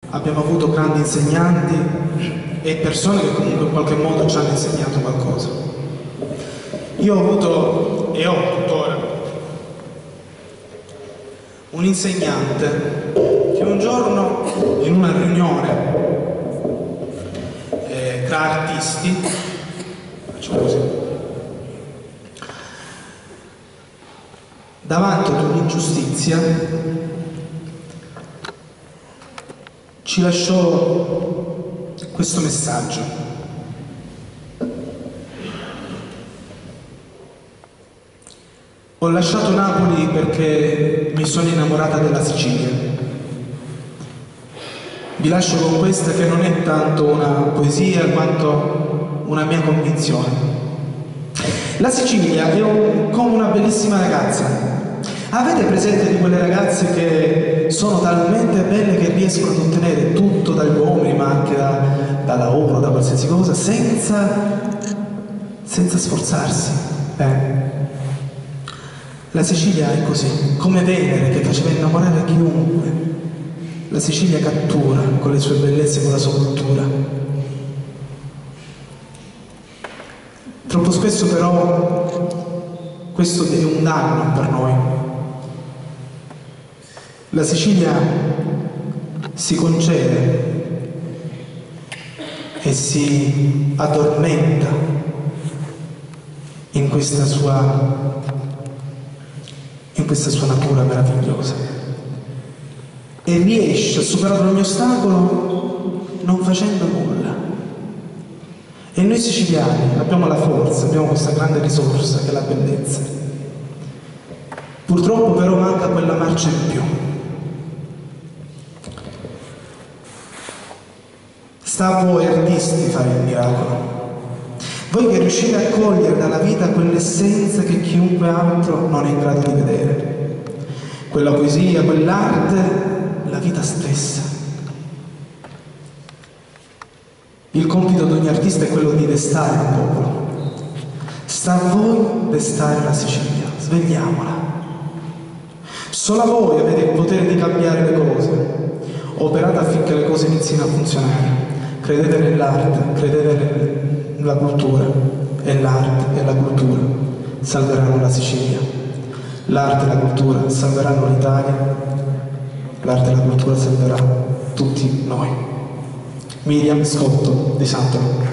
abbiamo avuto grandi insegnanti e persone che comunque in qualche modo ci hanno insegnato qualcosa. Io ho avuto e ho tuttora un insegnante che un giorno in una riunione tra artisti, facciamo così, davanti ad un'ingiustizia ci lasciò questo messaggio: ho lasciato Napoli perché mi sono innamorata della Sicilia. Vi lascio con questa che non è tanto una poesia quanto una mia convinzione. La Sicilia è come una bellissima ragazza. Avete presente di quelle ragazze che sono talmente belle che riescono ad ottenere tutto dagli uomini, ma anche da lavoro, da qualsiasi cosa, senza sforzarsi? La Sicilia è così, come Venere che faceva innamorare chiunque. La Sicilia cattura con le sue bellezze, con la sua cultura. Troppo spesso però questo è un danno per noi. La Sicilia si concede e si addormenta in questa sua natura meravigliosa e riesce a superare ogni ostacolo non facendo nulla. E noi siciliani abbiamo la forza, abbiamo questa grande risorsa che è la bellezza. Purtroppo però manca quella marcia in più. Sta a voi artisti fare il miracolo. Voi che riuscite a cogliere dalla vita quell'essenza che chiunque altro non è in grado di vedere. Quella poesia, quell'arte, la vita stessa. Il compito di ogni artista è quello di destare il popolo. Sta a voi destare la Sicilia, svegliamola. Solo voi avete il potere di cambiare le cose. Operate affinché le cose inizino a funzionare. Credete nell'arte, credete nella cultura, e l'arte e la cultura salveranno la Sicilia. L'arte e la cultura salveranno l'Italia. L'arte e la cultura salverà tutti noi. Miriam Scotto di Santoro.